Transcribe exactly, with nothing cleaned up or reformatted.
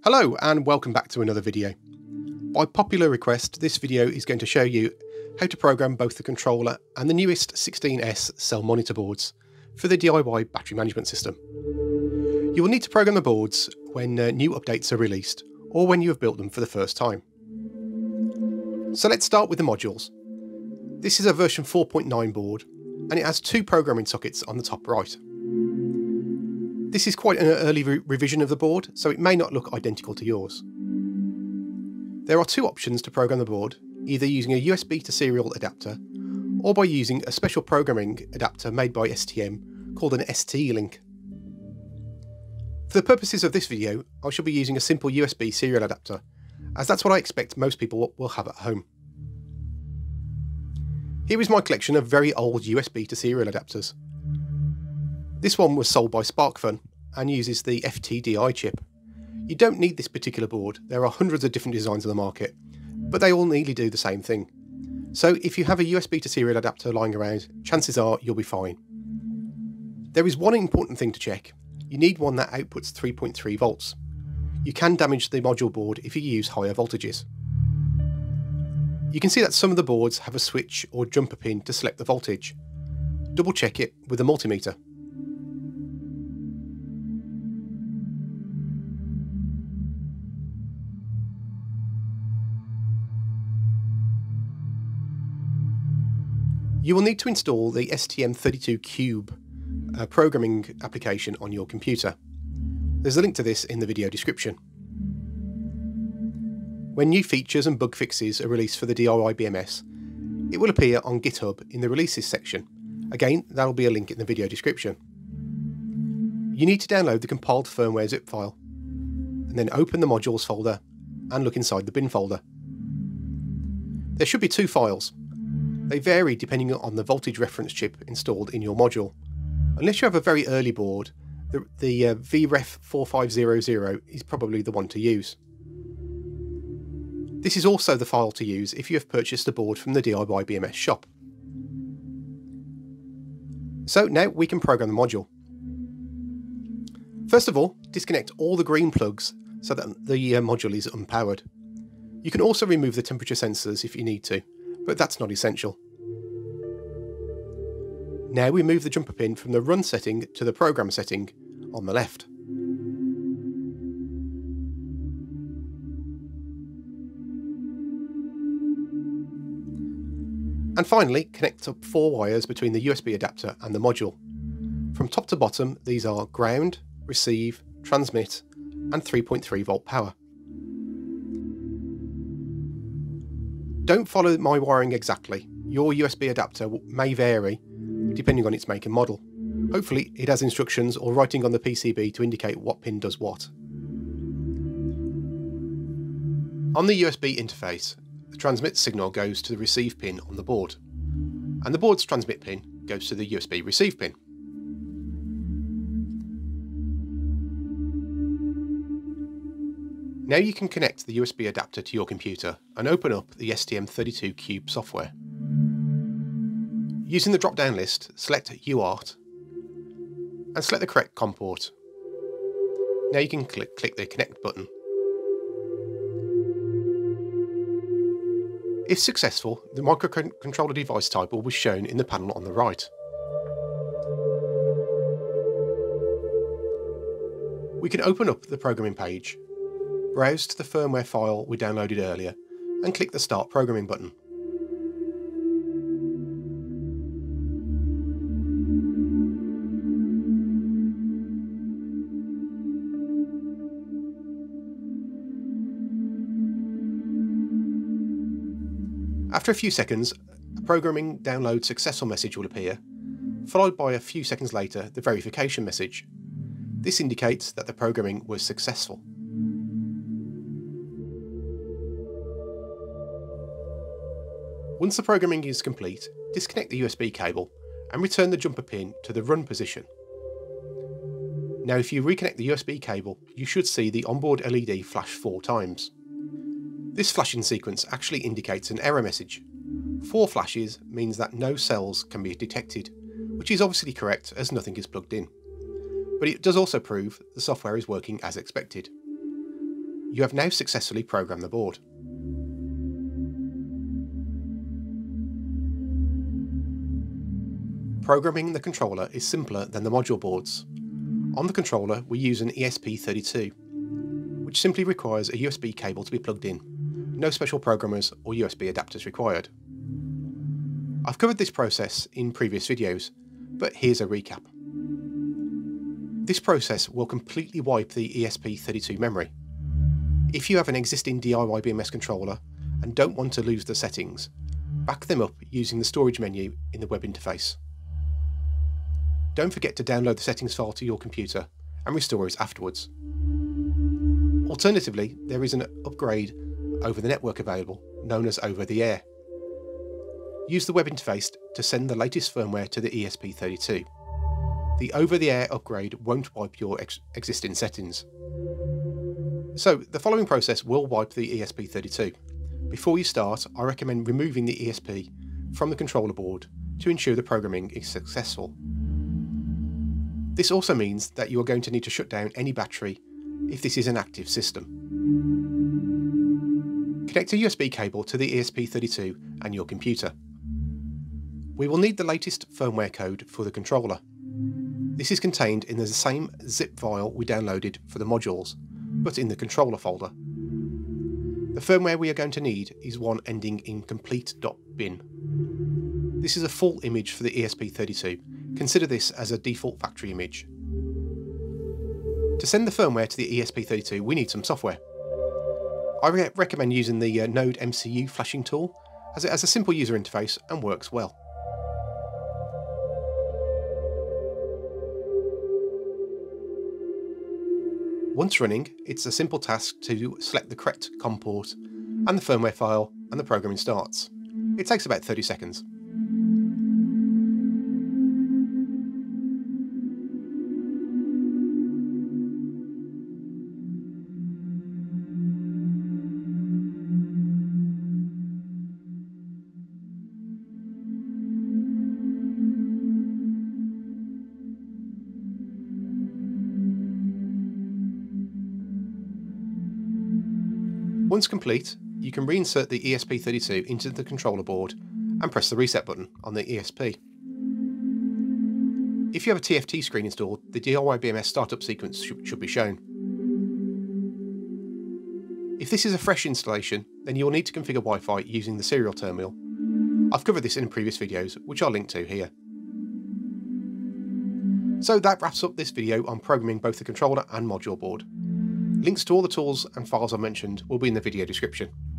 Hello and welcome back to another video. By popular request, this video is going to show you how to program both the controller and the newest sixteen S cell monitor boards for the D I Y battery management system. You will need to program the boards when uh, new updates are released or when you have built them for the first time. So let's start with the modules. This is a version four point nine board and it has two programming sockets on the top right. This is quite an early re revision of the board, so it may not look identical to yours. There are two options to program the board, either using a U S B to serial adapter or by using a special programming adapter made by S T M called an S T link. For the purposes of this video, I shall be using a simple U S B serial adapter, as that's what I expect most people will have at home. Here is my collection of very old U S B to serial adapters. This one was sold by SparkFun and uses the F T D I chip. You don't need this particular board, there are hundreds of different designs on the market, but they all nearly do the same thing. So if you have a U S B to serial adapter lying around, chances are you'll be fine. There is one important thing to check. You need one that outputs three point three volts. You can damage the module board if you use higher voltages. You can see that some of the boards have a switch or jumper pin to select the voltage. Double check it with a multimeter. You will need to install the S T M thirty-two Cube uh, programming application on your computer. There's a link to this in the video description. When new features and bug fixes are released for the D I Y B M S, it will appear on GitHub in the releases section. Again, there will be a link in the video description. You need to download the compiled firmware zip file, and then open the modules folder and look inside the bin folder. There should be two files. They vary depending on the voltage reference chip installed in your module. Unless you have a very early board, the, the uh, V R E F four five zero zero is probably the one to use. This is also the file to use if you have purchased a board from the D I Y B M S shop. So now we can program the module. First of all, disconnect all the green plugs so that the uh, module is unpowered. You can also remove the temperature sensors if you need to, but that's not essential. Now we move the jumper pin from the run setting to the program setting on the left. And finally, connect up four wires between the U S B adapter and the module. From top to bottom, these are ground, receive, transmit, and three point three volt power. Don't follow my wiring exactly. Your U S B adapter may vary depending on its make and model. Hopefully it has instructions or writing on the P C B to indicate what pin does what. On the U S B interface, the transmit signal goes to the receive pin on the board, and the board's transmit pin goes to the U S B receive pin. Now you can connect the U S B adapter to your computer and open up the S T M thirty-two Cube software. Using the drop-down list, select U A R T and select the correct COM port. Now you can click, click the connect button. If successful, the microcontroller device type will be shown in the panel on the right. We can open up the programming page, browse to the firmware file we downloaded earlier, and click the Start Programming button. After a few seconds, a programming download successful message will appear, followed by a few seconds later the verification message. This indicates that the programming was successful. Once the programming is complete, disconnect the U S B cable and return the jumper pin to the run position. Now if you reconnect the U S B cable, you should see the onboard L E D flash four times. This flashing sequence actually indicates an error message. Four flashes means that no cells can be detected, which is obviously correct as nothing is plugged in. But it does also prove the software is working as expected. You have now successfully programmed the board. Programming the controller is simpler than the module boards. On the controller, we use an E S P thirty-two, which simply requires a U S B cable to be plugged in. No special programmers or U S B adapters required. I've covered this process in previous videos, but here's a recap. This process will completely wipe the E S P thirty-two memory. If you have an existing D I Y B M S controller and don't want to lose the settings, back them up using the storage menu in the web interface. Don't forget to download the settings file to your computer and restore it afterwards. Alternatively, there is an upgrade over the network available, known as over the air. Use the web interface to send the latest firmware to the E S P thirty-two. The over the air upgrade won't wipe your ex existing settings. So the following process will wipe the E S P thirty-two. Before you start, I recommend removing the E S P from the controller board to ensure the programming is successful. This also means that you are going to need to shut down any battery if this is an active system. Connect a U S B cable to the E S P thirty-two and your computer. We will need the latest firmware code for the controller. This is contained in the same zip file we downloaded for the modules, but in the controller folder. The firmware we are going to need is one ending in complete dot bin. This is a full image for the E S P thirty-two. Consider this as a default factory image. To send the firmware to the E S P thirty-two, we need some software. I re recommend using the uh, NodeMCU flashing tool, as it has a simple user interface and works well. Once running, it's a simple task to select the correct COM port and the firmware file, and the programming starts. It takes about thirty seconds. Once complete, you can reinsert the E S P thirty-two into the controller board and press the reset button on the E S P. If you have a T F T screen installed, the D I Y B M S startup sequence sh should be shown. If this is a fresh installation, then you will need to configure Wi-Fi using the serial terminal. I've covered this in previous videos, which I'll link to here. So that wraps up this video on programming both the controller and module board. Links to all the tools and files I mentioned will be in the video description.